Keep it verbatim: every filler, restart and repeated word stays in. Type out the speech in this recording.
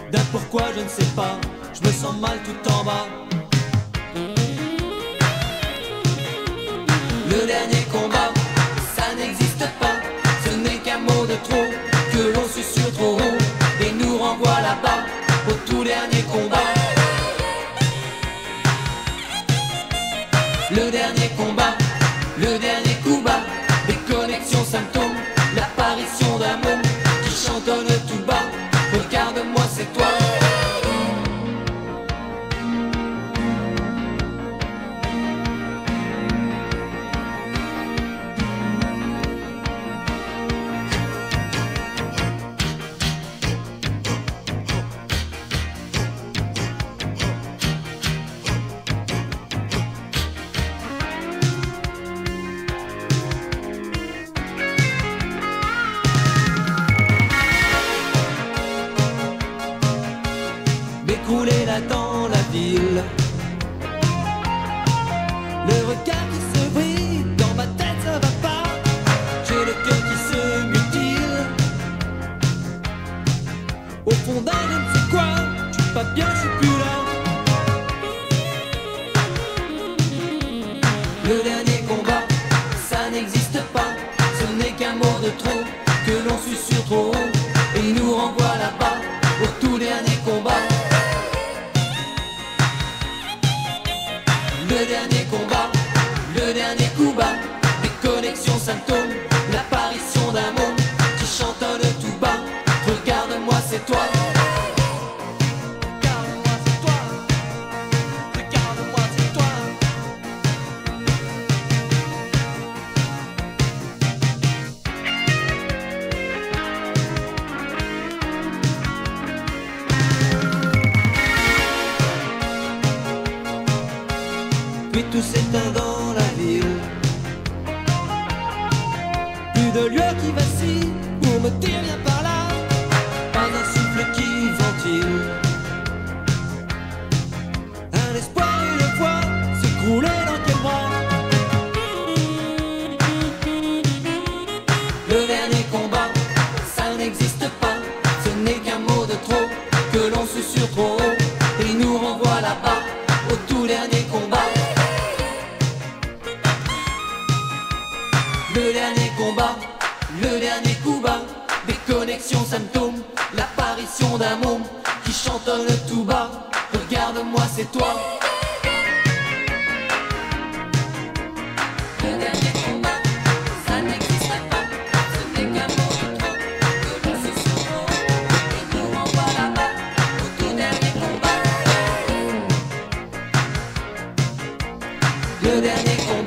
d'un pourquoi je ne sais pas, je me sens mal tout en bas. Le dernier combat, ça n'existe pas, ce n'est qu'un mot de trop que l'on susurre trop haut et nous renvoie là-bas au tout dernier combat. Le dernier combat, le dernier coup bas, déconnexion symptômes, l'apparition d'un môme qui chantonne tout bas. Regarde-moi, c'est toi. M'écouler là dans la ville, le regard qui se brille, dans ma tête ça va pas, j'ai le cœur qui se mutile. Au fond d'un je ne sais quoi, je suis pas bien, je suis plus là. Le dernier combat, ça n'existe pas, ce n'est qu'un mot de trop que l'on susurre trop haut et il nous renvoie là-bas au tout dernier combat. Le dernier combat, le dernier coup bas, déconnexion symptômes, l'apparition d'un môme qui chantonne tout bas. Regarde-moi, c'est toi. Regarde-moi, c'est toi. Regarde-moi, c'est toi. Puis tout s'éteint dans la ville, plus de lueur qui vacille pour me dire viens par là, pas un souffle qui ventile, un espoir, une foi s'écrouler dans quel bras. Le dernier combat, ça n'existe pas, ce n'est qu'un mot de trop que l'on susurre trop haut et nous renvoie là-bas au tout dernier combat. Le dernier combat, le dernier coup bas, déconnexion symptômes, l'apparition d'un môme qui chantonne tout bas. Regarde-moi, c'est toi. Le dernier combat, ça n'existe pas, ce n'est qu'un mot de trop que l'on susurre trop haut et nous renvoie là-bas au tout dernier combat. Le dernier combat.